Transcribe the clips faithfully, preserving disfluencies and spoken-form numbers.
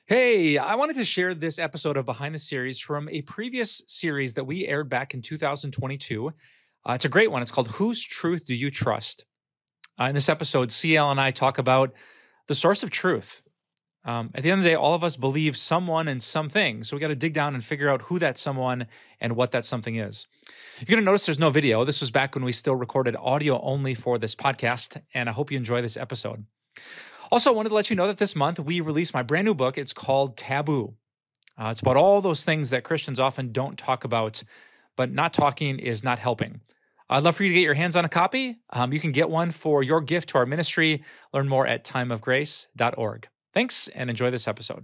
Hey, I wanted to share this episode of Behind the Series from a previous series that we aired back in two thousand twenty-two. Uh, it's a great one. It's called Whose Truth Do You Trust? Uh, in this episode, C L and I talk about the source of truth. Um, at the end of the day, all of us believe someone and something, so we got to dig down and figure out who that someone and what that something is. You're going to notice there's no video. This was back when we still recorded audio only for this podcast, and I hope you enjoy this episode. Also, I wanted to let you know that this month we released my brand new book. It's called Taboo. Uh, it's about all those things that Christians often don't talk about, but not talking is not helping. I'd love for you to get your hands on a copy. Um, you can get one for your gift to our ministry. Learn more at time of grace dot org. Thanks, and enjoy this episode.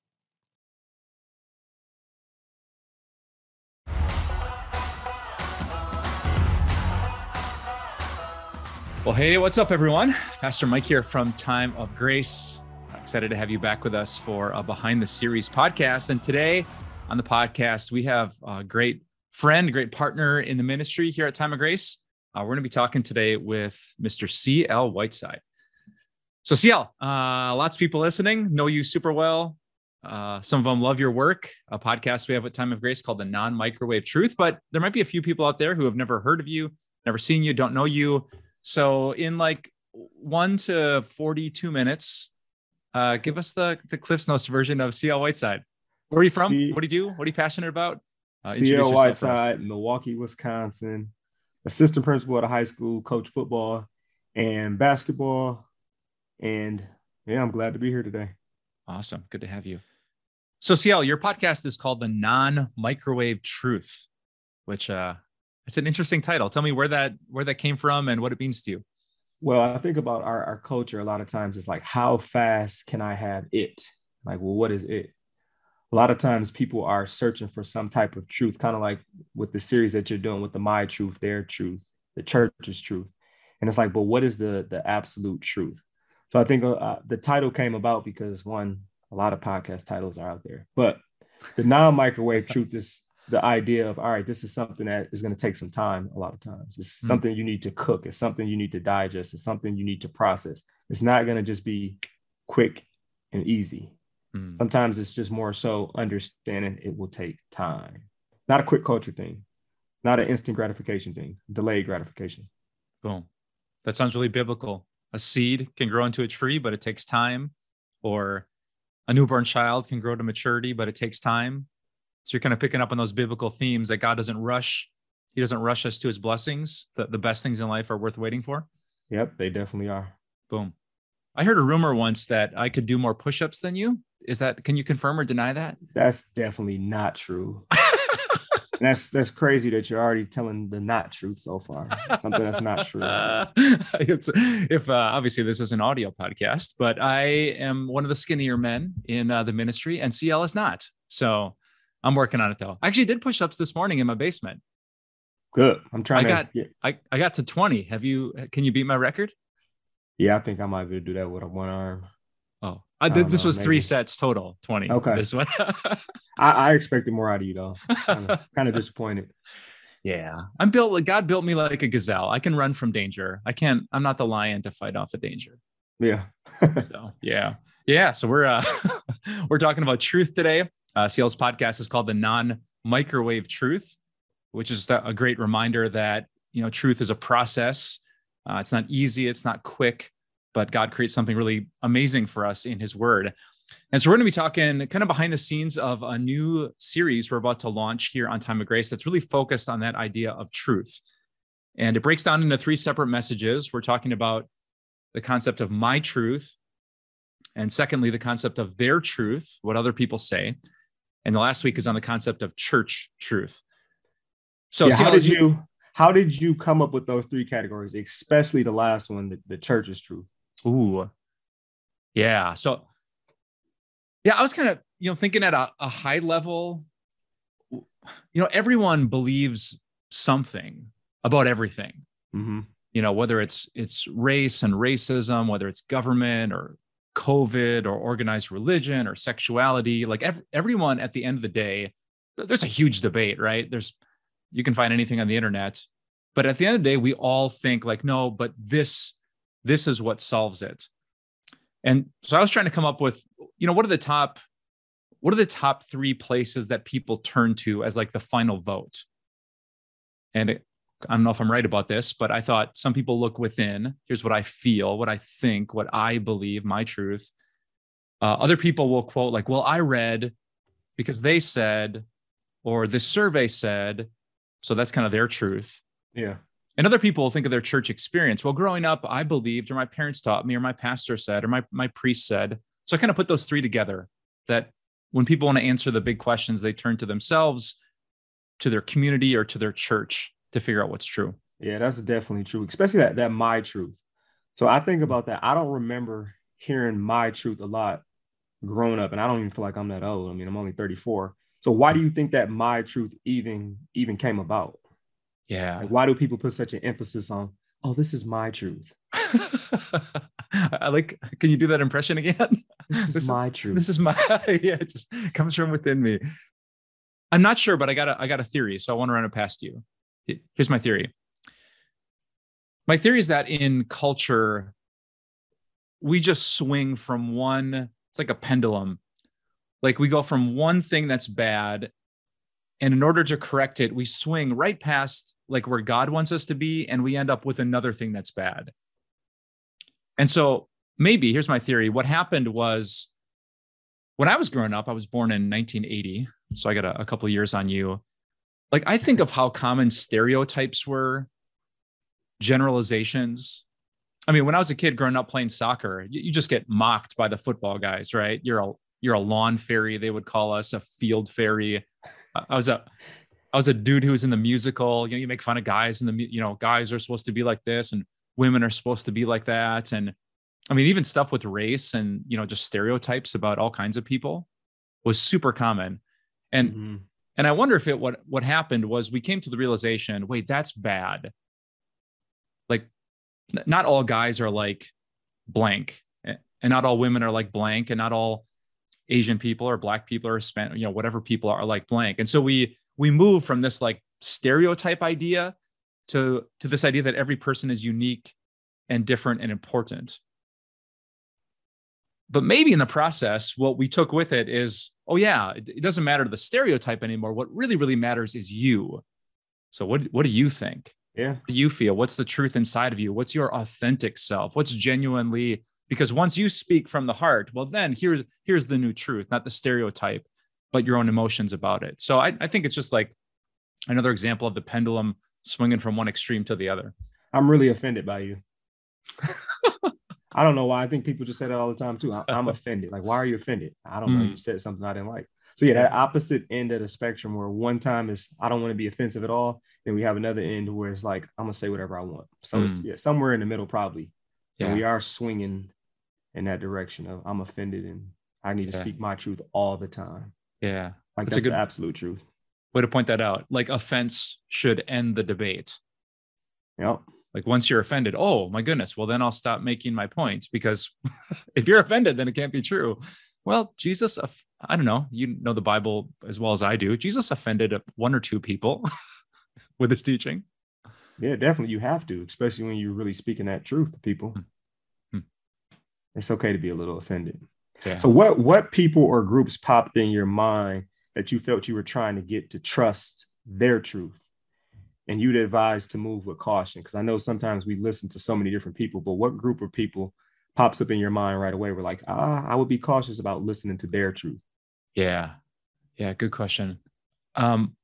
Well, hey, what's up, everyone? Pastor Mike here from Time of Grace. Excited to have you back with us for a Behind the Series podcast. And today on the podcast, we have a great friend, great partner in the ministry here at Time of Grace. Uh, we're going to be talking today with Mister C L Whiteside. So C L, uh, lots of people listening know you super well. Uh, some of them love your work, a podcast we have at Time of Grace called The Non-Microwave Truth. But there might be a few people out there who have never heard of you, never seen you, don't know you. So in like one to forty-two minutes, uh, give us the, the Cliff's Notes version of C L Whiteside. Where are you from? C- what do you do? What are you passionate about? Uh, C L Whiteside, Milwaukee, Wisconsin, assistant principal at a high school, coach football and basketball. And yeah, I'm glad to be here today. Awesome. Good to have you. So C L, your podcast is called The Non-Microwave Truth, which uh, it's an interesting title. Tell me where that where that came from and what it means to you. Well, I think about our, our culture a lot of times. It's like, how fast can I have it? Like, well, what is it? A lot of times people are searching for some type of truth, kind of like with the series that you're doing with the My Truth, Their Truth, the church's truth. And it's like, but what is the, the absolute truth? So I think uh, the title came about because, one, a lot of podcast titles are out there, but the non-microwave truth is the idea of, all right, this is something that is going to take some time. A lot of times it's mm. something you need to cook. It's something you need to digest. It's something you need to process. It's not going to just be quick and easy. Mm. Sometimes it's just more so understanding it will take time. Not a quick culture thing, not an instant gratification thing, delayed gratification. Boom. That sounds really biblical. A seed can grow into a tree, but it takes time. Or a newborn child can grow to maturity, but it takes time. So you're kind of picking up on those biblical themes that God doesn't rush. He doesn't rush us to his blessings. The, the best things in life are worth waiting for. Yep, they definitely are. Boom. I heard a rumor once that I could do more push-ups than you. Is that, can you confirm or deny that? That's definitely not true. That's that's crazy that you're already telling the not truth so far. Something that's not true. Uh, it's, if uh, obviously this is an audio podcast, but I am one of the skinnier men in uh, the ministry, and C L is not. So I'm working on it though. I actually did push-ups this morning in my basement. Good. I'm trying. I to got yeah. I, I got to twenty. Have you? Can you beat my record? Yeah, I think I might be able to do that with a one arm. Oh, I did. This know, was maybe. three sets total, twenty. Okay. This one. I, I expected more out of you though. Kind of, kind of disappointed. Yeah. I'm built like God built me like a gazelle. I can run from danger. I can't, I'm not the lion to fight off the danger. Yeah. so yeah. Yeah. So we're, uh, we're talking about truth today. Uh, C L's podcast is called The Non-Microwave Truth, which is a great reminder that, you know, truth is a process. Uh, it's not easy. It's not quick. But God creates something really amazing for us in his word. And so we're going to be talking kind of behind the scenes of a new series we're about to launch here on Time of Grace that's really focused on that idea of truth. And it breaks down into three separate messages. We're talking about the concept of my truth. And secondly, the concept of their truth, what other people say. And the last week is on the concept of church truth. So yeah, how did you, how did you come up with those three categories, especially the last one, the, the church's truth? Ooh, yeah. So, yeah, I was kind of, you know, thinking at a, a high level, you know, everyone believes something about everything, mm-hmm. you know, whether it's, it's race and racism, whether it's government or COVID or organized religion or sexuality, like ev- everyone at the end of the day, there's a huge debate, right? There's, you can find anything on the internet, but at the end of the day, we all think like, no, but this, this is what solves it. And so I was trying to come up with, you know, what are the top what are the top three places that people turn to as like the final vote? And it, I don't know if I'm right about this, but I thought some people look within. Here's what I feel, what I think, what I believe, my truth. Uh, other people will quote like, well, I read because they said, or this survey said, so that's kind of their truth. Yeah. And other people will think of their church experience. Well, growing up, I believed, or my parents taught me, or my pastor said, or my, my priest said. So I kind of put those three together, that when people want to answer the big questions, they turn to themselves, to their community, or to their church to figure out what's true. Yeah, that's definitely true, especially that, that my truth. So I think about that. I don't remember hearing my truth a lot growing up, and I don't even feel like I'm that old. I mean, I'm only thirty-four. So why do you think that my truth even even came about? Yeah. Like, why do people put such an emphasis on, oh, this is my truth? I like, can you do that impression again? This is this my is, truth. This is my, yeah, it just comes from within me. I'm not sure, but I got a, I got a theory. So I want to run it past you. Here's my theory. My theory is that in culture, we just swing from one, it's like a pendulum. Like we go from one thing that's bad, and in order to correct it, we swing right past like where God wants us to be, and we end up with another thing that's bad. And so maybe, here's my theory. What happened was, when I was growing up, I was born in nineteen eighty. So I got a, a couple of years on you. Like, I think of how common stereotypes were, generalizations. I mean, when I was a kid growing up playing soccer, you, you just get mocked by the football guys, right? You're a, you're a lawn fairy, they would call us, a field fairy. I was a, I was a dude who was in the musical. You know, you make fun of guys, and the, you know, guys are supposed to be like this, and women are supposed to be like that. And I mean, even stuff with race and, you know, just stereotypes about all kinds of people was super common. And, mm-hmm. and I wonder if it, what, what happened was we came to the realization, wait, that's bad. Like, not all guys are like blank, and not all women are like blank, and not all Asian people or Black people or Hispanic, you know, whatever people are like blank. And so we, we move from this like stereotype idea to, to this idea that every person is unique and different and important. But maybe in the process, what we took with it is, oh yeah, it, it doesn't matter the stereotype anymore. What really, really matters is you. So what, what do you think? Yeah. What do you feel? What's the truth inside of you? What's your authentic self? What's genuinely, because once you speak from the heart, well, then here's, here's the new truth, not the stereotype, but your own emotions about it. So I, I think it's just like another example of the pendulum swinging from one extreme to the other. I'm really offended by you. I don't know why. I think people just say that all the time too. I, I'm offended. Like, why are you offended? I don't know. You said something I didn't like. So yeah, that opposite end of the spectrum, where one time is, I don't want to be offensive at all. Then we have another end where it's like, I'm going to say whatever I want. So mm. it's yeah, somewhere in the middle, probably. Yeah. And we are swinging in that direction of, I'm offended and I need to yeah. speak my truth all the time. Yeah. Like, that's, that's a good, the absolute truth. Way to point that out. Like, offense should end the debate. Yep. Like, once you're offended, oh my goodness, well, then I'll stop making my points, because if you're offended, then it can't be true. Well, Jesus, I don't know, you know the Bible as well as I do. Jesus offended one or two people with his teaching. Yeah, definitely. You have to, especially when you're really speaking that truth to people. Hmm. It's okay to be a little offended. Yeah. So what, what people or groups popped in your mind that you felt you were trying to get to trust their truth, and you'd advise to move with caution? Because I know sometimes we listen to so many different people, but what group of people pops up in your mind right away? We're like, ah, I would be cautious about listening to their truth. Yeah. Yeah. Good question. Um,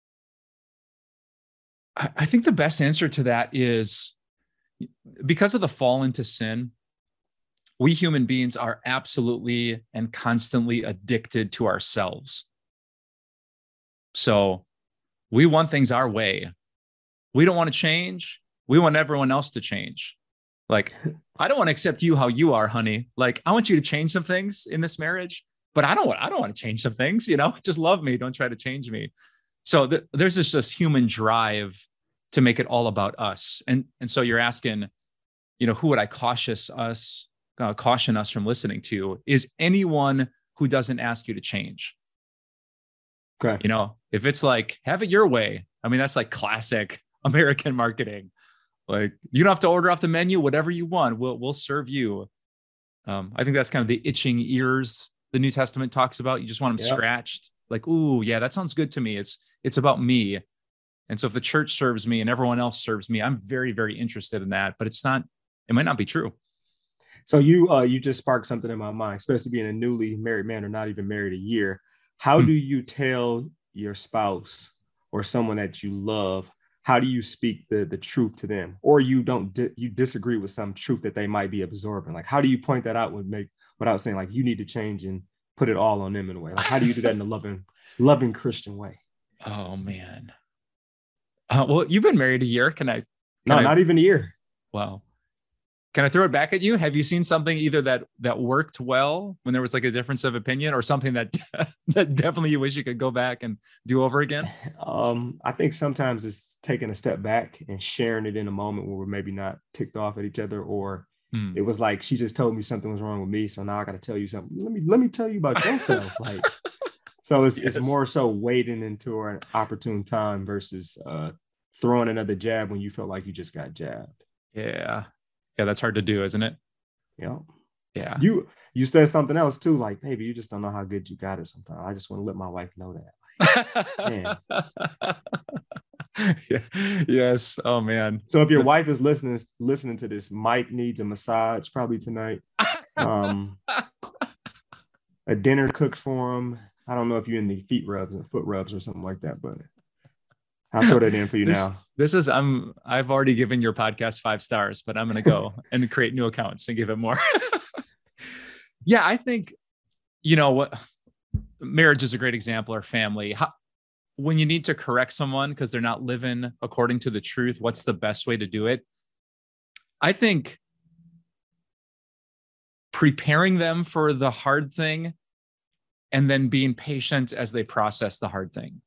I, I think the best answer to that is, because of the fall into sin, we human beings are absolutely and constantly addicted to ourselves. So we want things our way. We don't want to change. We want everyone else to change. Like, I don't want to accept you how you are, honey. Like, I want you to change some things in this marriage, but I don't want, I don't want to change some things, you know, just love me. Don't try to change me. So th- there's this just human drive to make it all about us. And, and so you're asking, you know, who would I cautious us, uh, caution us from listening to? Is anyone who doesn't ask you to change. Okay. You know, if it's like, have it your way. I mean, that's like classic American marketing. Like, you don't have to order off the menu, whatever you want, we'll, we'll serve you. Um, I think that's kind of the itching ears the New Testament talks about. You just want them Yep. scratched. Like, ooh, yeah, that sounds good to me. It's, it's about me. And so if the church serves me and everyone else serves me, I'm very, very interested in that, but it's not, it might not be true. So you uh you just sparked something in my mind, especially being a newly married man or not even married a year. How Hmm. do you tell your spouse or someone that you love, how do you speak the the truth to them? Or you don't di- you disagree with some truth that they might be absorbing? Like, how do you point that out with make without saying like you need to change and put it all on them in a way? Like, how do you do that in a loving, loving Christian way? Oh man. Uh, well, you've been married a year. Can I, can No, I, not even a year. wow. Can I throw it back at you? Have you seen something either that, that worked well when there was like a difference of opinion, or something that, that definitely you wish you could go back and do over again? Um, I think sometimes it's taking a step back and sharing it in a moment where we're maybe not ticked off at each other, or Hmm. it was like she just told me something was wrong with me, so now I got to tell you something. Let me let me tell you about yourself. Like, so it's Yes. it's more so waiting into an opportune time versus uh throwing another jab when you feel like you just got jabbed. Yeah. Yeah. That's hard to do, isn't it? You know, Yeah. you you said something else too, like, baby, you just don't know how good you got it sometimes. I just want to let my wife know that. Man. Yeah. Yes. Oh man. So if your That's... wife is listening listening to this, Mike needs a massage probably tonight. Um, a dinner cooked for him. I don't know if you're in the feet rubs and foot rubs or something like that, but I'll throw that in for you this, now. This is I'm I've already given your podcast five stars, but I'm gonna go and create new accounts and give it more. Yeah, I think, you know what, marriage is a great example, or family. How, when you need to correct someone because they're not living according to the truth, what's the best way to do it? I think preparing them for the hard thing and then being patient as they process the hard thing.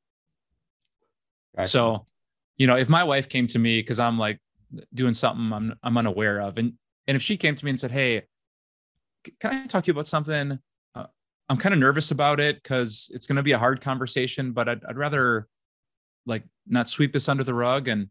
Gotcha. So, you know, if my wife came to me because I'm like doing something I'm I'm unaware of, and and if she came to me and said, "Hey, can I talk to you about something? Uh, I'm kind of nervous about it because it's going to be a hard conversation, but I'd, I'd rather like not sweep this under the rug." And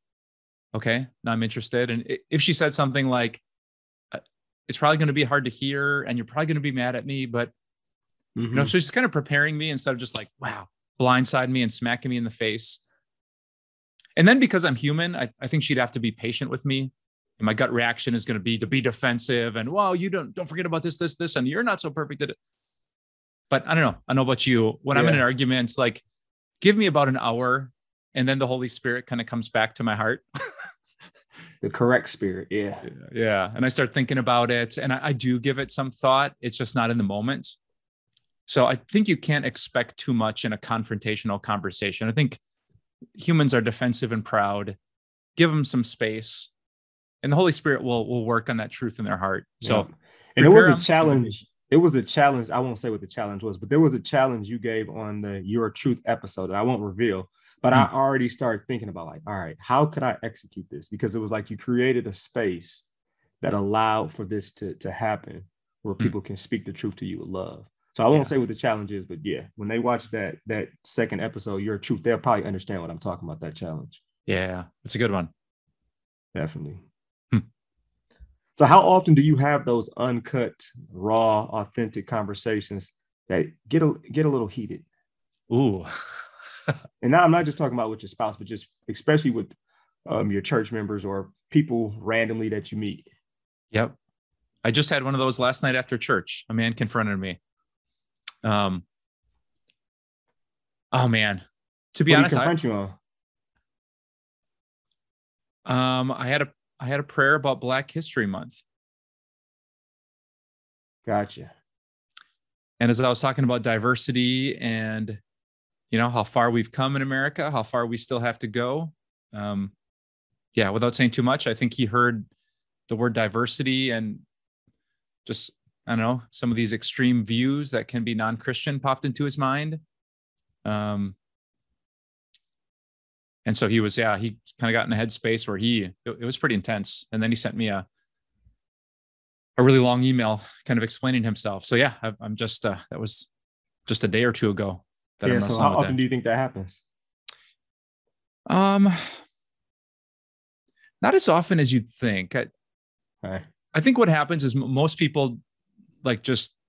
okay, now I'm interested. And if she said something like, "It's probably going to be hard to hear, and you're probably going to be mad at me," but mm-hmm. you know, so she's kind of preparing me instead of just like, wow, blindside me and smacking me in the face. And then because I'm human, I, I think she'd have to be patient with me. And my gut reaction is going to be to be defensive and, well, you don't, don't forget about this, this, this, and you're not so perfect at it. But I don't know. I don't know about you. When yeah. I'm in an argument, like, give me about an hour, and then the Holy Spirit kind of comes back to my heart. The correct spirit. Yeah. yeah. Yeah. And I start thinking about it, and I, I do give it some thought. It's just not in the moment. So I think you can't expect too much in a confrontational conversation. I think humans are defensive and proud. Give them some space, and the Holy Spirit will will work on that truth in their heart. So, yeah. And it was a them. challenge. It was a challenge. I won't say what the challenge was, but there was a challenge you gave on the Your Truth episode that I won't reveal, but mm. I already started thinking about like, all right, how could I execute this? Because it was like you created a space that allowed for this to, to happen, where mm. people can speak the truth to you with love. So I won't yeah. say what the challenge is, but yeah, when they watch that that second episode, Your Truth, they'll probably understand what I'm talking about, that challenge. Yeah, it's a good one. Definitely. Hmm. So how often do you have those uncut, raw, authentic conversations that get a, get a little heated? Ooh. And now I'm not just talking about with your spouse, but just especially with um, your church members or people randomly that you meet. Yep. I just had one of those last night after church. A man confronted me. Um. Oh man, to be what honest, did he confront you on? Um, I had a I had a prayer about Black History Month. Gotcha. And as I was talking about diversity and, you know, how far we've come in America, how far we still have to go. Um, yeah, without saying too much, I think he heard the word diversity and just, I don't know, some of these extreme views that can be non-Christian popped into his mind. Um, and so he was, yeah, he kind of got in a headspace where he, it, it was pretty intense. And then he sent me a, a really long email kind of explaining himself. So yeah, I, I'm just, uh, that was just a day or two ago. That yeah. I'm So how often that. do you think that happens? Um, not as often as you'd think. I, right. I think what happens is most people like just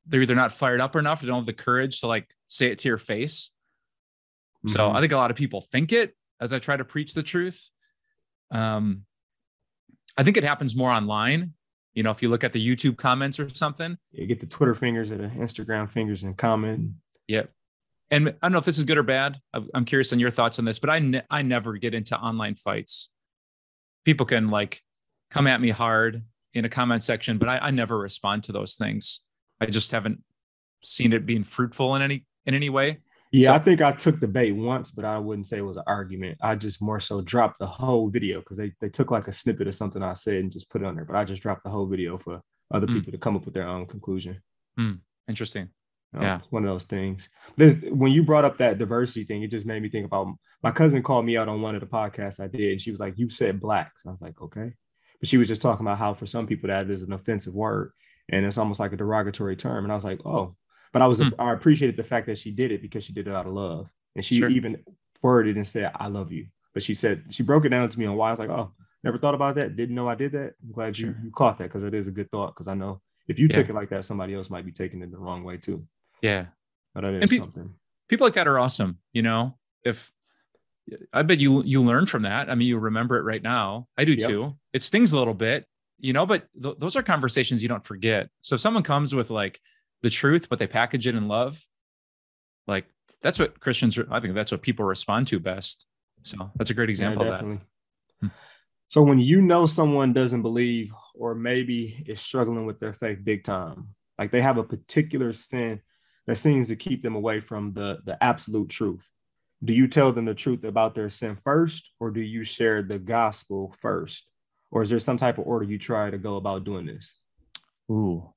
they're either not fired up enough or they don't have the courage to like say it to your face. Mm-hmm. So I think a lot of people think it as I try to preach the truth. Um, I think it happens more online. You know, if you look at the YouTube comments or something, you get the Twitter fingers or the Instagram fingers and comment. Yep. And I don't know if this is good or bad. I'm curious on your thoughts on this, but I, ne- I never get into online fights. People can like come at me hard in a comment section, but I, I never respond to those things. I just haven't seen it being fruitful in any, in any way. Yeah, so, I think I took the bait once, but I wouldn't say it was an argument. I just more so dropped the whole video because they, they took like a snippet of something I said and just put it on there. But I just dropped the whole video for other mm. people to come up with their own conclusion. Mm. Interesting. You know, yeah. It's one of those things. But when you brought up that diversity thing, it just made me think about my cousin called me out on one of the podcasts I did. And she was like, you said blacks. I was like, okay. But she was just talking about how for some people that is an offensive word and it's almost like a derogatory term. And I was like, oh. But I was hmm. I appreciated the fact that she did it because she did it out of love. And she sure. even worded and said, I love you. But she said, she broke it down to me on why. I was like, oh, never thought about that. Didn't know I did that. I'm glad sure. you, you caught that because it is a good thought. Because I know if you yeah. took it like that, somebody else might be taking it the wrong way too. Yeah. But that is and pe- something. People like that are awesome. You know, if I bet you, you learn from that. I mean, you remember it right now. I do yep. too. It stings a little bit, you know, but th- those are conversations you don't forget. So if someone comes with like the truth, but they package it in love, like that's what Christians, I think that's what people respond to best. So that's a great example yeah, of that. Hmm. So when you know someone doesn't believe or maybe is struggling with their faith big time, like they have a particular sin that seems to keep them away from the, the absolute truth, do you tell them the truth about their sin first, or do you share the gospel first? Or is there some type of order you try to go about doing this? Ooh.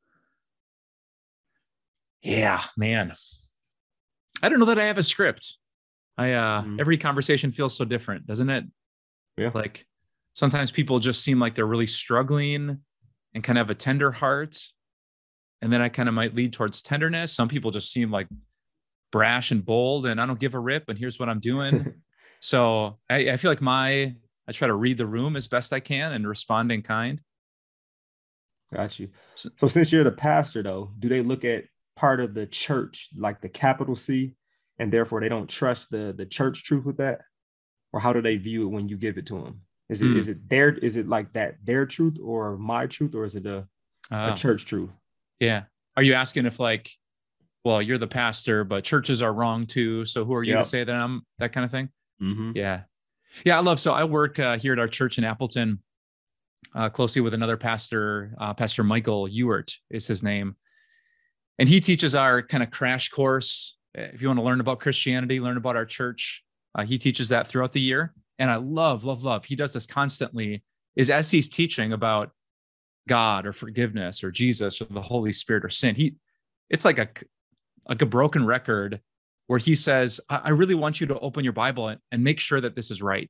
Yeah, man. I don't know that I have a script. I uh mm. every conversation feels so different, doesn't it? Yeah. Like sometimes people just seem like they're really struggling and kind of have a tender heart. And then I kind of might lead towards tenderness. Some people just seem like brash and bold and I don't give a rip and here's what I'm doing. So I, I feel like my I try to read the room as best I can and respond in kind. Got you. So, so since you're the pastor though, do they look at part of the church, like the capital C, and therefore they don't trust the the church truth with that? Or how do they view it when you give it to them? Is it mm. is it their is it like that their truth or my truth, or is it a, oh. a church truth? Yeah. Are you asking if like, well, you're the pastor, but churches are wrong too. So who are you yep. to say that I'm that kind of thing? Mm-hmm. Yeah. Yeah. I love, so I work uh, here at our church in Appleton uh, closely with another pastor, uh, Pastor Michael Ewert is his name. And he teaches our kind of crash course. If you want to learn about Christianity, learn about our church, uh, he teaches that throughout the year. And I love, love, love. He does this constantly, is as he's teaching about God or forgiveness or Jesus or the Holy Spirit or sin. He, it's like a, like a broken record where he says, I, I really want you to open your Bible and, and make sure that this is right.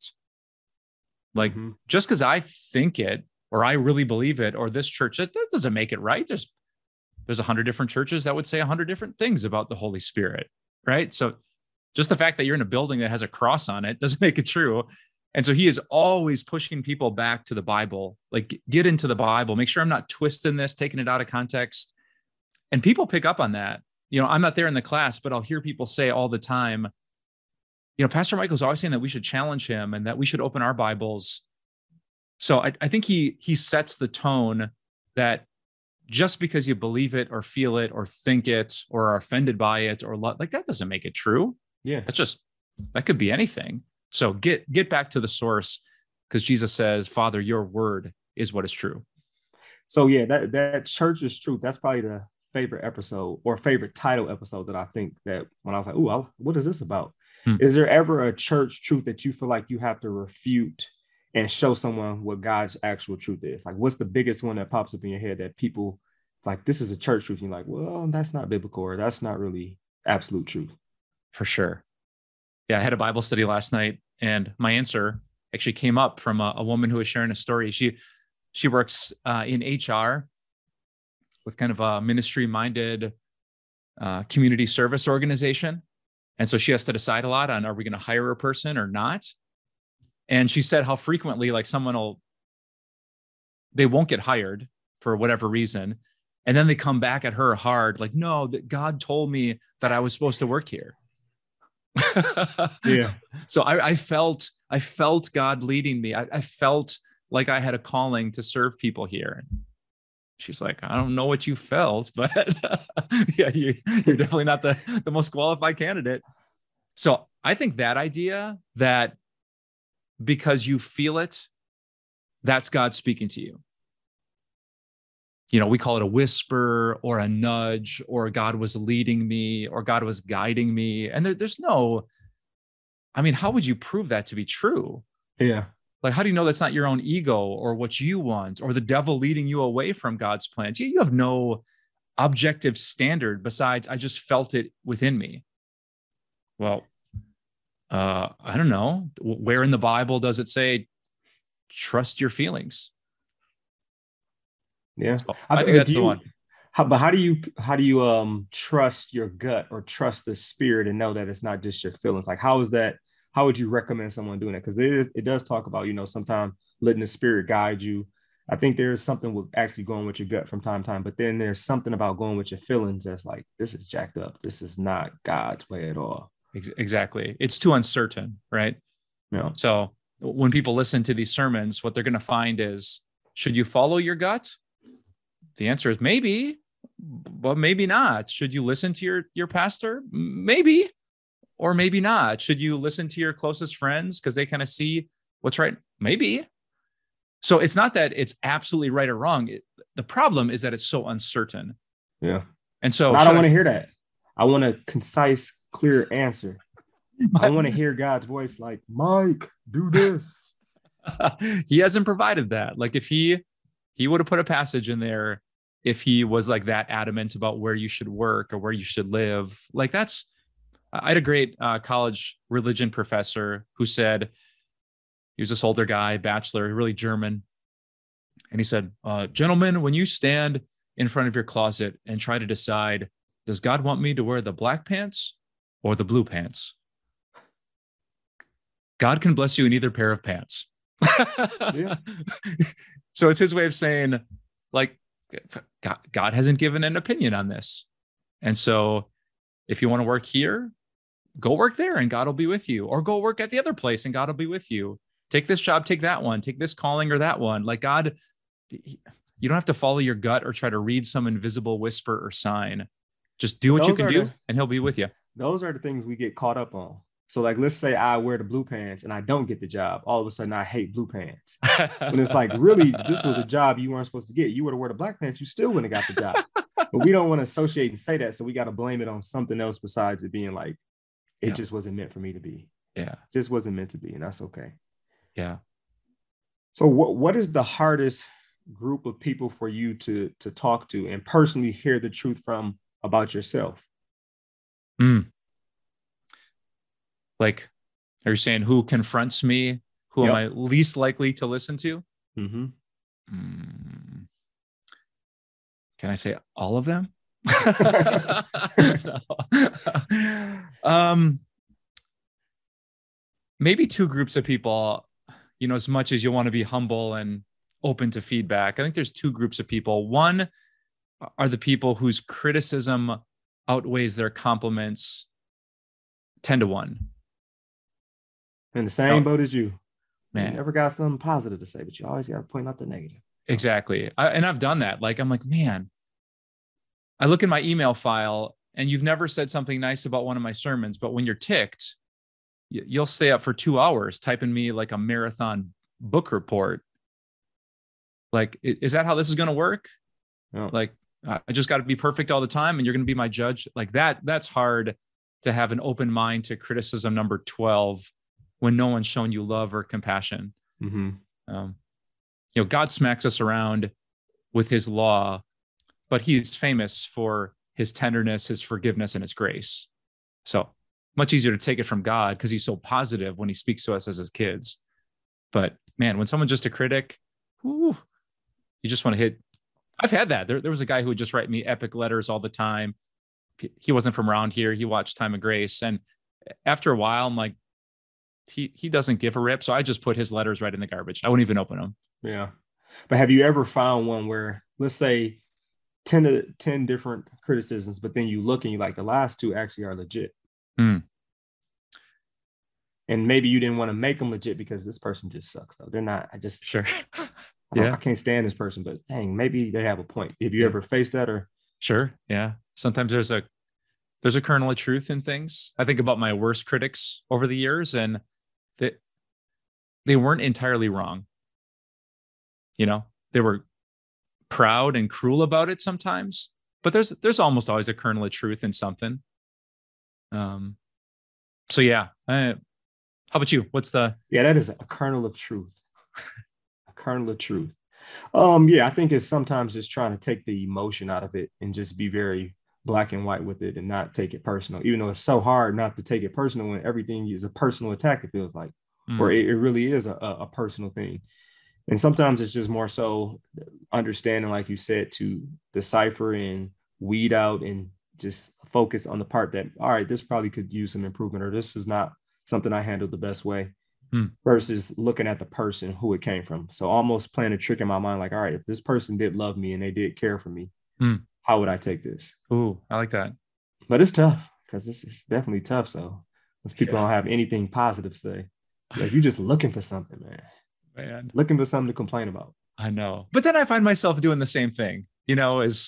Like mm-hmm. just because I think it, or I really believe it, or this church, that, that doesn't make it right. There's There's a hundred different churches that would say a hundred different things about the Holy Spirit, right? So just the fact that you're in a building that has a cross on it doesn't make it true. And so he is always pushing people back to the Bible, like get into the Bible, make sure I'm not twisting this, taking it out of context. And people pick up on that. You know, I'm not there in the class, but I'll hear people say all the time, you know, Pastor Michael's always saying that we should challenge him and that we should open our Bibles. So I, I think he he sets the tone that just because you believe it or feel it or think it or are offended by it or lo- like that doesn't make it true. Yeah. That's just, that could be anything. So get, get back to the source because Jesus says, Father, your word is what is true. So yeah, that, that church is truth. That's probably the favorite episode or favorite title episode that I think that when I was like, oh, what is this about? Hmm. Is there ever a church truth that you feel like you have to refute and show someone what God's actual truth is? Like, what's the biggest one that pops up in your head that people like, this is a church truth? And you're like, well, that's not biblical, or that's not really absolute truth. For sure. Yeah. I had a Bible study last night and my answer actually came up from a, a woman who was sharing a story. She, she works uh, in H R with kind of a ministry minded uh, community service organization. And so she has to decide a lot on, are we going to hire a person or not? And she said how frequently, like someone will, they won't get hired for whatever reason. And then they come back at her hard, like, no, that God told me that I was supposed to work here. Yeah. So I, I felt, I felt God leading me. I, I felt like I had a calling to serve people here. She's like, I don't know what you felt, but yeah, you, you're definitely not the, the most qualified candidate. So I think that idea that because you feel it, that's God speaking to you. You know, we call it a whisper or a nudge, or God was leading me, or God was guiding me. And there, there's no, I mean, how would you prove that to be true? Yeah. Like, how do you know that's not your own ego or what you want or the devil leading you away from God's plans? You, you have no objective standard besides, I just felt it within me. Well, uh, I don't know. Where in the Bible does it say, trust your feelings? Yeah. So I think that's you, the one. How, but how do you, how do you um trust your gut or trust the spirit and know that it's not just your feelings? Like, how is that? How would you recommend someone doing it? Because it, it does talk about, you know, sometimes letting the spirit guide you. I think there's something with actually going with your gut from time to time, but then there's something about going with your feelings that's like, this is jacked up. This is not God's way at all. Exactly. It's too uncertain, right? Yeah. So when people listen to these sermons, what they're going to find is, should you follow your gut? The answer is maybe, but maybe not. Should you listen to your, your pastor? Maybe. Or maybe not. Should you listen to your closest friends because they kind of see what's right? Maybe. So it's not that it's absolutely right or wrong. It, the problem is that it's so uncertain. Yeah. And so but I don't want to hear that. I want a concise, clear answer. My, I want to hear God's voice like, Mike, do this. He hasn't provided that. Like if he, he would have put a passage in there, if he was like that adamant about where you should work or where you should live, like that's, I had a great uh, college religion professor who said, he was this older guy, bachelor, really German. And he said, uh, gentlemen, when you stand in front of your closet and try to decide, does God want me to wear the black pants or the blue pants? God can bless you in either pair of pants. Yeah. So it's his way of saying, like, God, God hasn't given an opinion on this. And so if you want to work here, go work there and God will be with you, or go work at the other place and God will be with you. Take this job, take that one, take this calling or that one. Like God, you don't have to follow your gut or try to read some invisible whisper or sign. Just do what Those you can do the, and he'll be with you. Those are the things we get caught up on. So like, let's say I wear the blue pants and I don't get the job. All of a sudden I hate blue pants. When it's like, really, this was a job you weren't supposed to get. You would have wear the black pants, you still wouldn't have got the job. But we don't want to associate and say that. So we got to blame it on something else besides it being like, it yeah. just wasn't meant for me to be. Yeah. It just wasn't meant to be. And that's okay. Yeah. So what, what is the hardest group of people for you to, to talk to and personally hear the truth from about yourself? Mm. Like, are you saying who confronts me? Who yep. am I least likely to listen to? Mm-hmm. Mm. Can I say all of them? um, maybe two groups of people, you know, as much as you want to be humble and open to feedback. I think there's two groups of people. One are the people whose criticism outweighs their compliments ten to one. In the same oh, boat as you. Man. You never got something positive to say, but you always got to point out the negative. Exactly. I, and I've done that. Like, I'm like, man, I look in my email file and you've never said something nice about one of my sermons, but when you're ticked, you'll stay up for two hours typing me like a marathon book report. Like, is that how this is going to work? No. Like, I just got to be perfect all the time and you're going to be my judge. Like that, that's hard to have an open mind to criticism number twelve when no one's shown you love or compassion. Mm-hmm. Um, you know, God smacks us around with his law, but he's famous for his tenderness, his forgiveness, and his grace. So much easier to take it from God because he's so positive when he speaks to us as his kids. But man, when someone's just a critic, whew, you just want to hit. I've had that. There, there was a guy who would just write me epic letters all the time. He wasn't from around here. He watched Time of Grace. And after a while, I'm like, he, he doesn't give a rip. So I just put his letters right in the garbage. I wouldn't even open them. Yeah. But have you ever found one where, let's say ten, to, ten different criticisms, but then you look and you like the last two actually are legit. Mm. And maybe you didn't want to make them legit because this person just sucks though. They're not, I just, Sure. I, Yeah. I can't stand this person, but dang, maybe they have a point. Have you Yeah. ever faced that or? Sure. Yeah. Sometimes there's a, there's a kernel of truth in things. I think about my worst critics over the years, and they, they weren't entirely wrong. You know, they were proud and cruel about it sometimes, but there's, there's almost always a kernel of truth in something. Um, so yeah. I, how about you? What's the, Yeah, that is a kernel of truth. A kernel of truth. Um, yeah, I think it's sometimes just trying to take the emotion out of it and just be very black and white with it and not take it personal, even though it's so hard not to take it personal when everything is a personal attack, it feels like, mm. or it, it really is a, a personal thing. And sometimes it's just more so understanding, like you said, to decipher and weed out and just focus on the part that, all right, this probably could use some improvement, or this is not something I handled the best way, mm. versus looking at the person who it came from. So almost playing a trick in my mind, like, all right, if this person did love me and they did care for me, mm. how would I take this? Ooh, I like that. But it's tough because this is definitely tough. So most people yeah. don't have anything positive to say. Like, you're just looking for something, man. Man. Looking for something to complain about. I know. But then I find myself doing the same thing, you know, is,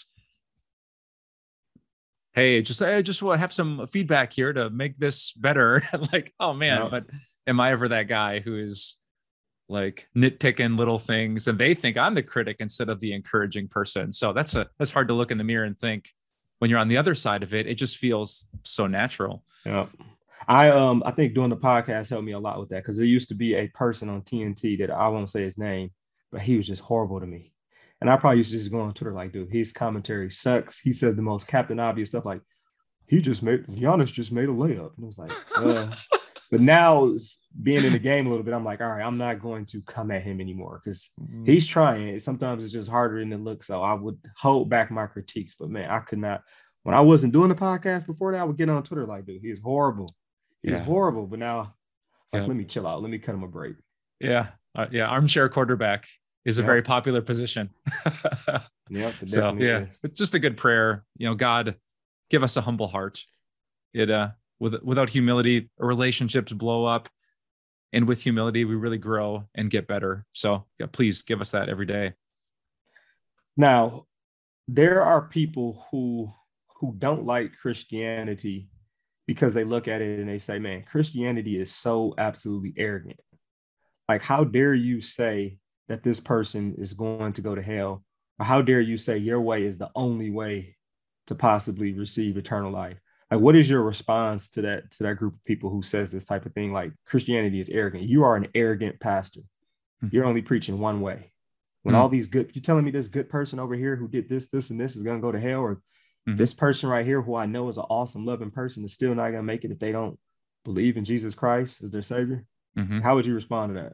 hey, just, I just want to have some feedback here to make this better. Like, oh man, no. But am I ever that guy who is like nitpicking little things and they think I'm the critic instead of the encouraging person? So that's a, that's hard to look in the mirror and think when you're on the other side of it, it just feels so natural. Yeah. I, um, I think doing the podcast helped me a lot with that. Cause there used to be a person on T N T that I won't say his name, but he was just horrible to me. And I probably used to just go on Twitter like, dude, his commentary sucks. He says the most Captain Obvious stuff, like, he just made, Giannis just made a layup. And it was like, uh. But now being in the game a little bit, I'm like, all right, I'm not going to come at him anymore because mm. he's trying. Sometimes it's just harder than it looks. So I would hold back my critiques. But man, I could not. When I wasn't doing the podcast before that, I would get on Twitter like, dude, he's horrible. He's yeah. horrible. But now it's like, yeah. let me chill out. Let me cut him a break. Yeah. Uh, yeah. Armchair quarterback is a yep. very popular position. Yep. So yeah, is. It's just a good prayer. You know, God, give us a humble heart. It, uh, with, without humility, relationships blow up, and with humility, we really grow and get better. So yeah, please give us that every day. Now, there are people who, who don't like Christianity because they look at it and they say, man, Christianity is so absolutely arrogant. Like, how dare you say that this person is going to go to hell? Or how dare you say your way is the only way to possibly receive eternal life? Like, what is your response to that, to that group of people who says this type of thing? Like, Christianity is arrogant. You are an arrogant pastor. Mm-hmm. You're only preaching one way. When mm-hmm. all these good, you're telling me this good person over here who did this, this, and this is going to go to hell, or mm-hmm. this person right here who I know is an awesome, loving person is still not going to make it if they don't believe in Jesus Christ as their savior. Mm-hmm. How would you respond to that?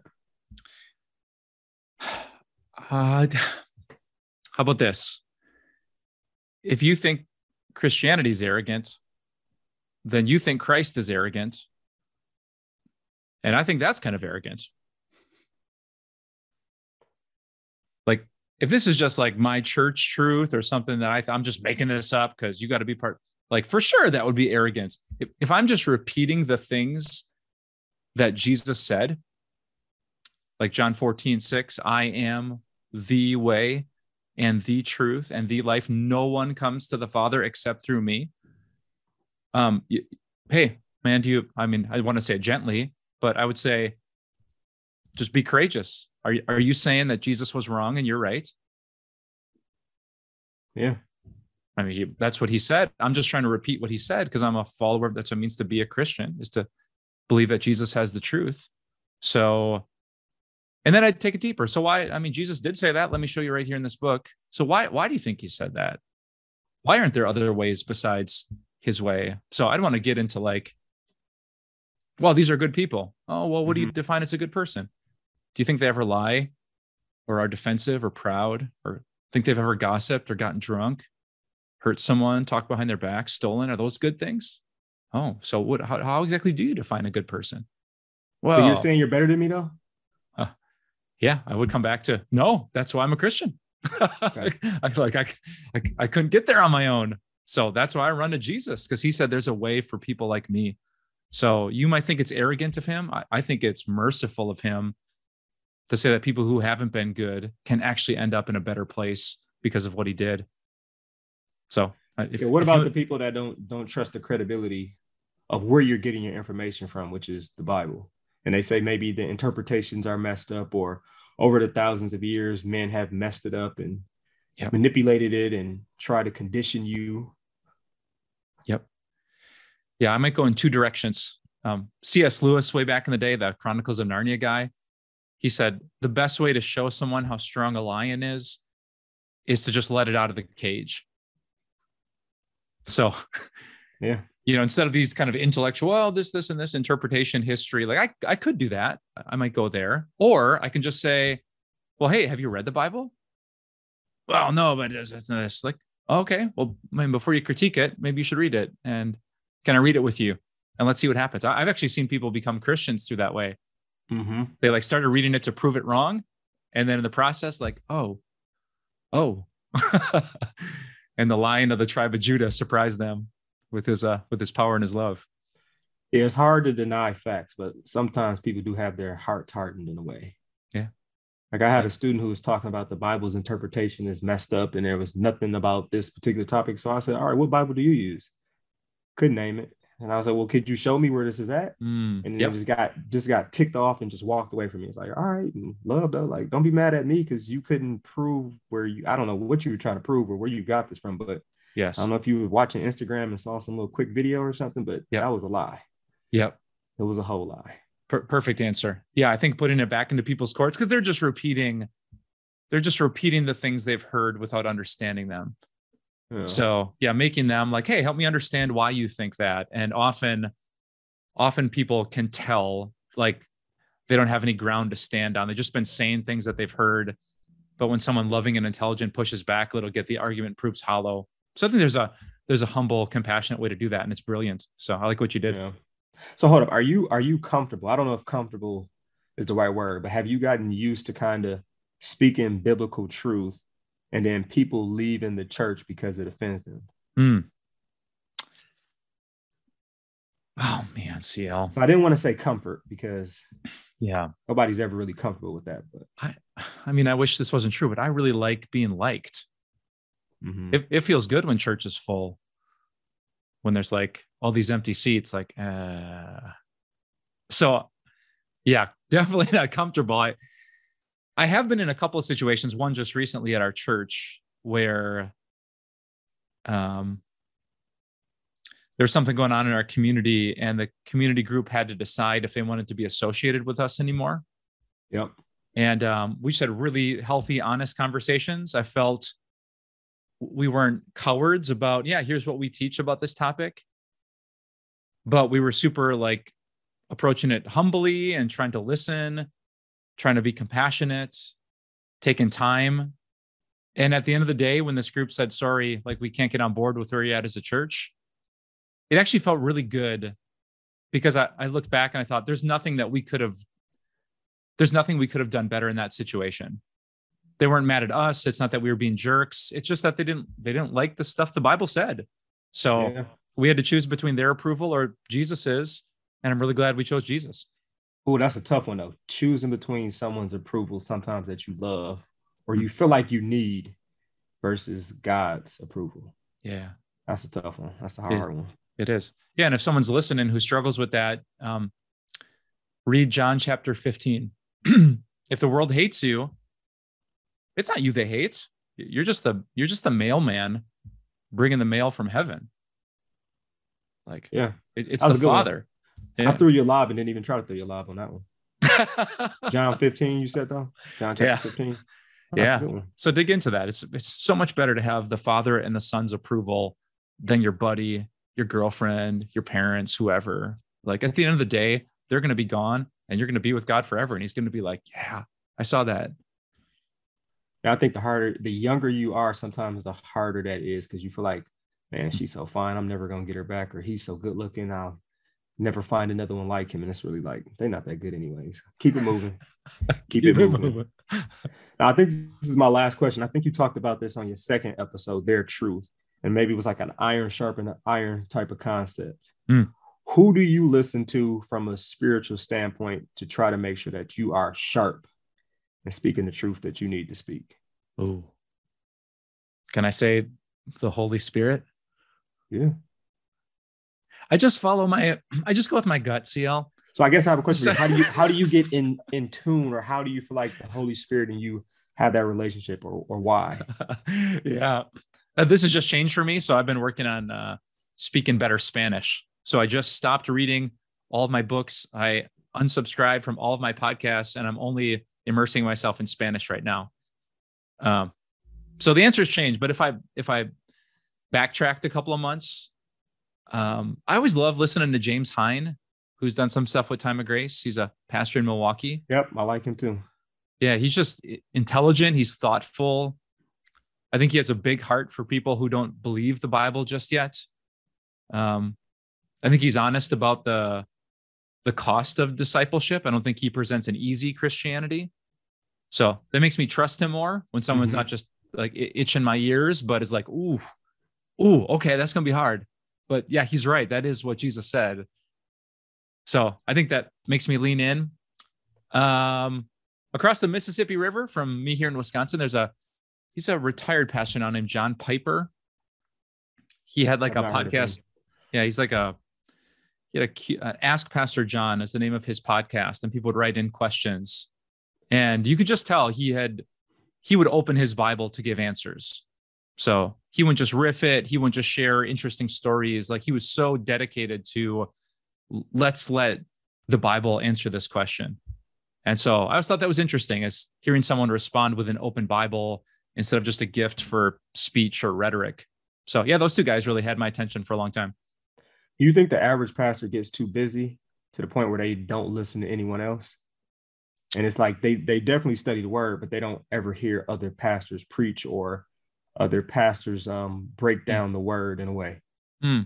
Uh, how about this? If you think Christianity is arrogant, then you think Christ is arrogant. And I think that's kind of arrogant. Like, if this is just like my church truth or something that I th- I'm just making this up because you got to be part, like, for sure, that would be arrogance. If, if I'm just repeating the things that Jesus said, like John fourteen six, I am the way and the truth and the life. No one comes to the Father except through me. Um, you, hey, man, do you, I mean, I want to say it gently, but I would say, just be courageous. Are you, are you saying that Jesus was wrong and you're right? Yeah. I mean, he, that's what he said. I'm just trying to repeat what he said because I'm a follower. That's what it means to be a Christian, is to believe that Jesus has the truth. So, and then I take it deeper. So why, I mean, Jesus did say that. Let me show you right here in this book. So why, why do you think he said that? Why aren't there other ways besides his way? So I don't want to get into like, well, these are good people. Oh, well, what mm-hmm. do you define as a good person? Do you think they ever lie or are defensive or proud or think they've ever gossiped or gotten drunk, hurt someone, talked behind their back, stolen? Are those good things? Oh, so what, how, how exactly do you define a good person? Well, so you're saying you're better than me though? Uh, yeah, I would come back to, no, that's why I'm a Christian. Okay. I feel like I, I, I couldn't get there on my own. So that's why I run to Jesus, because he said there's a way for people like me. So you might think it's arrogant of him. I, I think it's merciful of him to say that people who haven't been good can actually end up in a better place because of what he did. So if, yeah, what if about you, the people that don't don't trust the credibility of where you're getting your information from, which is the Bible? And they say maybe the interpretations are messed up, or over the thousands of years, men have messed it up and yep. manipulated it and tried to condition you. Yep. Yeah, I might go in two directions. Um, C S Lewis, way back in the day, the Chronicles of Narnia guy, he said the best way to show someone how strong a lion is, is to just let it out of the cage. So, yeah, you know, instead of these kind of intellectual, well, this, this, and this interpretation history, like I, I could do that. I might go there, or I can just say, well, hey, have you read the Bible? Well, no, but it's, it's this. Like, okay, well, I mean, before you critique it, maybe you should read it. And can I read it with you? And let's see what happens. I've actually seen people become Christians through that way. Mm-hmm. They like started reading it to prove it wrong. And then in the process, like, oh, oh, and the Lion of the tribe of Judah surprised them with his, uh, with his power and his love. Yeah, it's hard to deny facts, but sometimes people do have their hearts hardened in a way. Yeah. Like I had a student who was talking about the Bible's interpretation is messed up and there was nothing about this particular topic. So I said, all right, what Bible do you use? Couldn't name it. And I was like, well, could you show me where this is at? Mm, and then yep. just got just got ticked off and just walked away from me. It's like, all right, love though. Like, don't be mad at me because you couldn't prove where you, I don't know what you were trying to prove or where you got this from, but yes. I don't know if you were watching Instagram and saw some little quick video or something, but yep. that was a lie. Yep. It was a whole lie. Per- perfect answer. Yeah. I think putting it back into people's courts, because they're just repeating, they're just repeating the things they've heard without understanding them. Yeah. So yeah, making them like, hey, help me understand why you think that. And often, often people can tell like they don't have any ground to stand on. They've just been saying things that they've heard. But when someone loving and intelligent pushes back, it'll get the argument proves hollow. So I think there's a there's a humble, compassionate way to do that. And it's brilliant. So I like what you did. Yeah. So hold up. Are you are you comfortable? I don't know if comfortable is the right word, but have you gotten used to kind of speaking biblical truth and then people leaving the church because it offends them? Mm. Oh man, C L. So I didn't want to say comfort because yeah, nobody's ever really comfortable with that. But I, I mean, I wish this wasn't true, but I really like being liked. Mm-hmm. It, it feels good when church is full. When there's like all these empty seats, like, uh, so yeah, definitely not comfortable. I, I have been in a couple of situations, one just recently at our church where, um, there's something going on in our community and the community group had to decide if they wanted to be associated with us anymore. Yep. And, um, we just had really healthy, honest conversations. I felt we weren't cowards about, yeah, here's what we teach about this topic, but we were super like approaching it humbly and trying to listen, trying to be compassionate, taking time. And at the end of the day, when this group said, sorry, like we can't get on board with where you're at as a church, it actually felt really good because I, I looked back and I thought there's nothing that we could have, there's nothing we could have done better in that situation. They weren't mad at us. It's not that we were being jerks. It's just that they didn't, they didn't like the stuff the Bible said. So yeah. We had to choose between their approval or Jesus's. And I'm really glad we chose Jesus. Oh, that's a tough one though. Choosing between someone's approval sometimes that you love or you feel like you need versus God's approval. Yeah. That's a tough one. That's a hard it, one. It is. Yeah. And if someone's listening who struggles with that, um, read John chapter fifteen. If the world hates you, it's not you they hate. You're just the, you're just the mailman bringing the mail from heaven. Like, yeah, it, it's the Father. Yeah. I threw your lob and didn't even try to throw your lob on that one. John fifteen, you said though? John chapter yeah. fifteen. Oh, yeah. So dig into that. It's it's so much better to have the Father and the Son's approval than your buddy, your girlfriend, your parents, whoever. Like at the end of the day, they're going to be gone and you're going to be with God forever. And he's going to be like, yeah, I saw that. Yeah, I think the harder, the younger you are, sometimes the harder that is because you feel like, man, she's so fine. I'm never going to get her back. Or he's so good looking. I'll never find another one like him. And it's really like, they're not that good anyways. Keep it moving. Keep, Keep it moving. moving. Now, I think this is my last question. I think you talked about this on your second episode, Their Truth. And maybe it was like an iron sharpen iron type of concept. Mm. Who do you listen to from a spiritual standpoint to try to make sure that you are sharp and speaking the truth that you need to speak? Oh, can I say the Holy Spirit? Yeah. I just follow my, I just go with my gut, C L. So I guess I have a question. How do you, how do you get in, in tune, or how do you feel like the Holy Spirit and you have that relationship, or, or why? Yeah. Uh, this has just changed for me. So I've been working on uh, speaking better Spanish. So I just stopped reading all of my books. I unsubscribed from all of my podcasts, and I'm only immersing myself in Spanish right now. Um, so the answer's changed, but if I, if I backtracked a couple of months, um, I always love listening to James Hine, who's done some stuff with Time of Grace. He's a pastor in Milwaukee. Yep. I like him too. Yeah. He's just intelligent. He's thoughtful. I think he has a big heart for people who don't believe the Bible just yet. Um, I think he's honest about the, the cost of discipleship. I don't think he presents an easy Christianity. So that makes me trust him more when someone's mm-hmm. not just like itching my ears, but is like, ooh, ooh, okay, that's going to be hard. But yeah, he's right. That is what Jesus said. So I think that makes me lean in. Um, across the Mississippi River from me here in Wisconsin, there's a, he's a retired pastor now named John Piper. He had like I've a podcast. Yeah, he's like a, he had a uh, Ask Pastor John is the name of his podcast, and people would write in questions. And you could just tell he had, he would open his Bible to give answers. So he wouldn't just riff it. He wouldn't just share interesting stories. Like, he was so dedicated to let's let the Bible answer this question. And so I always thought that was interesting, as hearing someone respond with an open Bible instead of just a gift for speech or rhetoric. So yeah, those two guys really had my attention for a long time. Do you think the average pastor gets too busy to the point where they don't listen to anyone else? And it's like they they definitely study the word, but they don't ever hear other pastors preach or other pastors um, break down mm. the word in a way. Mm.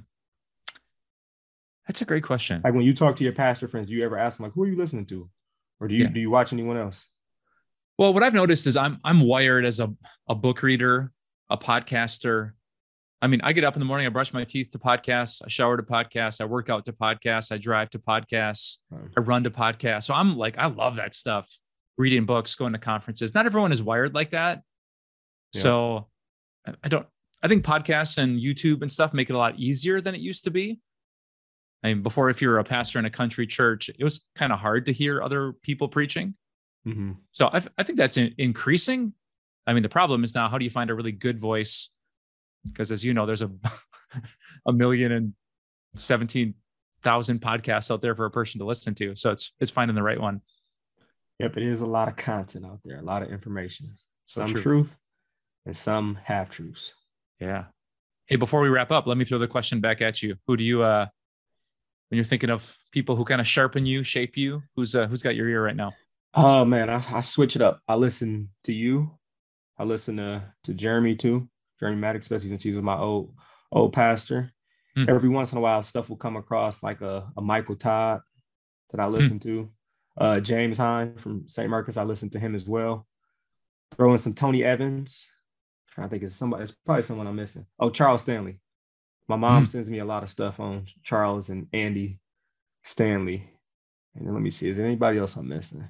That's a great question. Like, when you talk to your pastor friends, do you ever ask them, like, who are you listening to? Or do you yeah. do you watch anyone else? Well, what I've noticed is I'm I'm wired as a, a book reader, a podcaster. I mean, I get up in the morning, I brush my teeth to podcasts, I shower to podcasts, I work out to podcasts, I drive to podcasts, right. I run to podcasts. So I'm like, I love that stuff. Reading books, going to conferences. Not everyone is wired like that. Yeah. So I don't, I think podcasts and YouTube and stuff make it a lot easier than it used to be. I mean, before, if you were a pastor in a country church, it was kind of hard to hear other people preaching. Mm-hmm. So I, I think that's in, increasing. I mean, the problem is now, how do you find a really good voice? Because, as you know, there's a a million and seventeen thousand podcasts out there for a person to listen to. So it's it's finding the right one. Yep, it is a lot of content out there, a lot of information, So some true. truth and some half truths. Yeah. Hey, before we wrap up, let me throw the question back at you. Who do you, uh, when you're thinking of people who kind of sharpen you, shape you, who's uh, who's got your ear right now? Oh man, I, I switch it up. I listen to you. I listen to to Jeremy too. Jeremy Maddox, especially since he was my old old pastor. Mm. Every once in a while, stuff will come across, like a, a Michael Todd that I listen mm. to. Uh, James Hine from Saint Marcus, I listen to him as well. Throw in some Tony Evans. I'm trying to think, it's somebody. It's probably someone I'm missing. Oh, Charles Stanley. My mom mm. sends me a lot of stuff on Charles and Andy Stanley. And then let me see, is there anybody else I'm missing?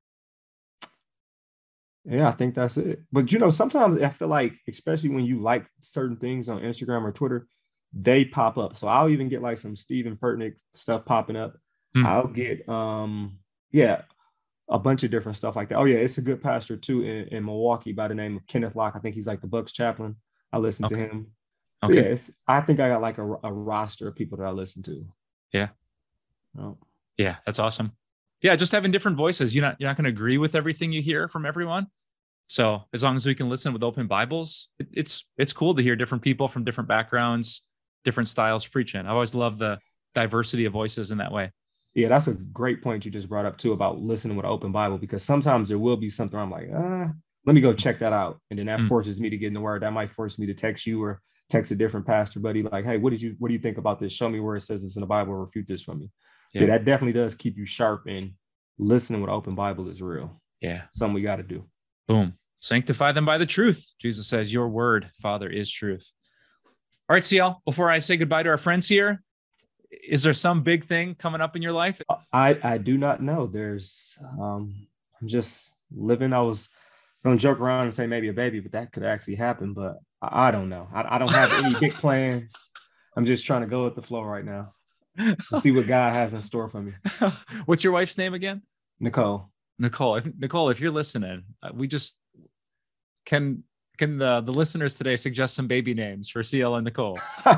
Yeah, I think that's it. But, you know, sometimes I feel like, especially when you like certain things on Instagram or Twitter, they pop up. So I'll even get like some Stephen Furtick stuff popping up. Mm. I'll get, um, yeah, a bunch of different stuff like that. Oh, yeah, it's a good pastor, too, in, in Milwaukee by the name of Kenneth Locke. I think he's like the Bucks chaplain. I listen okay. to him. So, okay. yeah, it's, I think I got like a, a roster of people that I listen to. Yeah. Oh. Yeah, that's awesome. Yeah, just having different voices. You're not you're not going to agree with everything you hear from everyone. So as long as we can listen with open Bibles, it, it's it's cool to hear different people from different backgrounds, different styles preaching. I always love the diversity of voices in that way. Yeah, that's a great point you just brought up too, about listening with an open Bible, because sometimes there will be something I'm like, ah, let me go check that out. And then that mm. forces me to get in the word. That might force me to text you or text a different pastor buddy, like, hey, what did you, what do you think about this? Show me where it says this in the Bible, or refute this from me. So Yeah. that definitely does keep you sharp, and listening with open Bible is real. Yeah. Something we got to do. Boom. Sanctify them by the truth. Jesus says, your word, Father, is truth. All right, C L, before I say goodbye to our friends here, is there some big thing coming up in your life? I, I do not know. There's, um, I'm just living. I was going to joke around and say maybe a baby, but that could actually happen. But I, I don't know. I, I don't have any big plans. I'm just trying to go with the flow right now. Let's see what God has in store for me. What's your wife's name again? Nicole. Nicole. If, Nicole, if you're listening, uh, we just can can the, the listeners today suggest some baby names for C L and Nicole?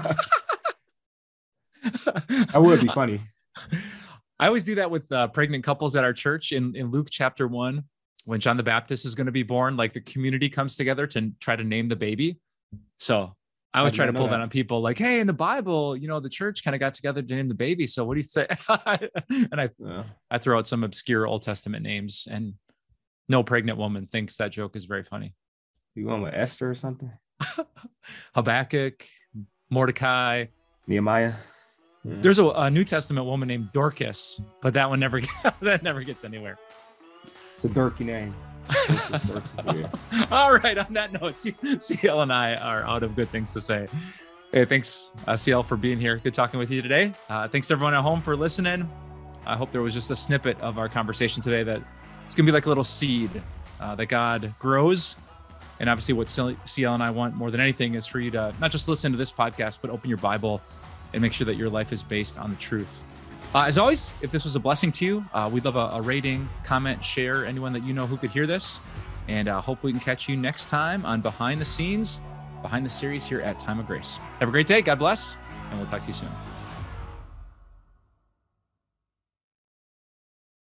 That would be funny. I always do that with uh, pregnant couples at our church. In, in Luke chapter one, when John the Baptist is going to be born, like the community comes together to try to name the baby. So I always I try to pull that. that on people, like, hey, in the Bible, you know, the church kind of got together to name the baby. So what do you say? And I, Yeah. I throw out some obscure Old Testament names, and no pregnant woman thinks that joke is very funny. You going with Esther or something? Habakkuk, Mordecai. Nehemiah. Yeah. There's a, a New Testament woman named Dorcas, but that one never that never gets anywhere. It's a dorky name. Yeah. All right. On that note, C- CL and I are out of good things to say. Hey, thanks, uh, C L, for being here. Good talking with you today. Uh, thanks everyone at home for listening. I hope there was just a snippet of our conversation today that it's going to be like a little seed uh, that God grows. And obviously what C L and I want more than anything is for you to not just listen to this podcast, but open your Bible and make sure that your life is based on the truth. Uh, as always, if this was a blessing to you, uh, we'd love a, a rating, comment, share, anyone that you know who could hear this. And uh, hope we can catch you next time on Behind the Scenes, behind the series here at Time of Grace. Have a great day. God bless. And we'll talk to you soon.